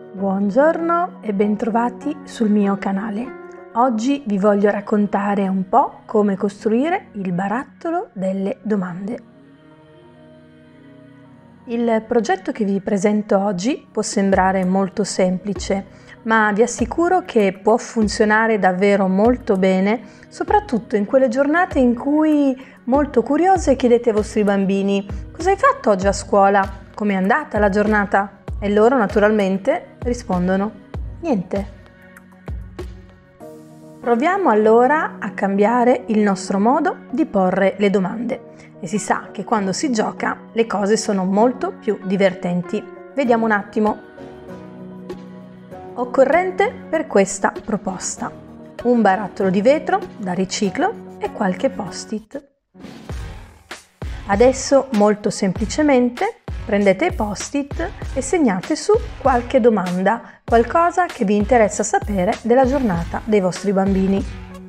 Buongiorno e bentrovati sul mio canale. Oggi vi voglio raccontare un po' come costruire il barattolo delle domande. Il progetto che vi presento oggi può sembrare molto semplice, ma vi assicuro che può funzionare davvero molto bene, soprattutto in quelle giornate in cui, molto curiose, chiedete ai vostri bambini: cosa hai fatto oggi a scuola? Com'è andata la giornata? E loro naturalmente rispondono: niente. Proviamo allora a cambiare il nostro modo di porre le domande e si sa che quando si gioca le cose sono molto più divertenti. Vediamo un attimo. Occorrente per questa proposta: un barattolo di vetro da riciclo e qualche post-it. Adesso molto semplicemente prendete i post-it e segnate su qualche domanda, qualcosa che vi interessa sapere della giornata dei vostri bambini.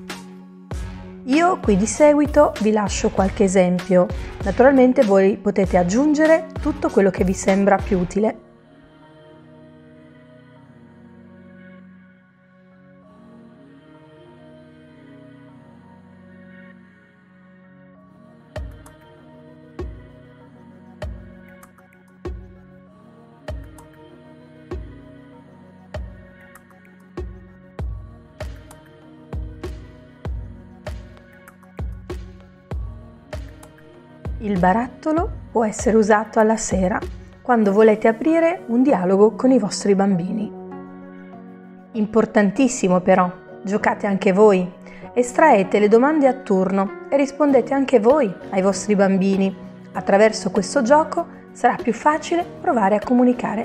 Io qui di seguito vi lascio qualche esempio, naturalmente voi potete aggiungere tutto quello che vi sembra più utile. Il barattolo può essere usato alla sera, quando volete aprire un dialogo con i vostri bambini. Importantissimo però, giocate anche voi, estraete le domande a turno e rispondete anche voi ai vostri bambini. Attraverso questo gioco sarà più facile provare a comunicare.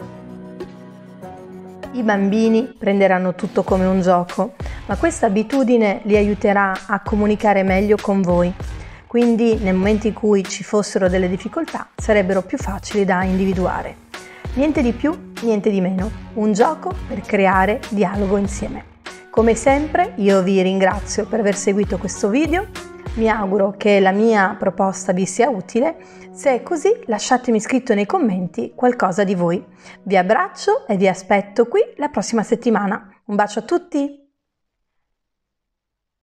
I bambini prenderanno tutto come un gioco, ma questa abitudine li aiuterà a comunicare meglio con voi. Quindi nel momento in cui ci fossero delle difficoltà sarebbero più facili da individuare. Niente di più, niente di meno, un gioco per creare dialogo insieme. Come sempre io vi ringrazio per aver seguito questo video, mi auguro che la mia proposta vi sia utile. Se è così lasciatemi scritto nei commenti qualcosa di voi. Vi abbraccio e vi aspetto qui la prossima settimana. Un bacio a tutti!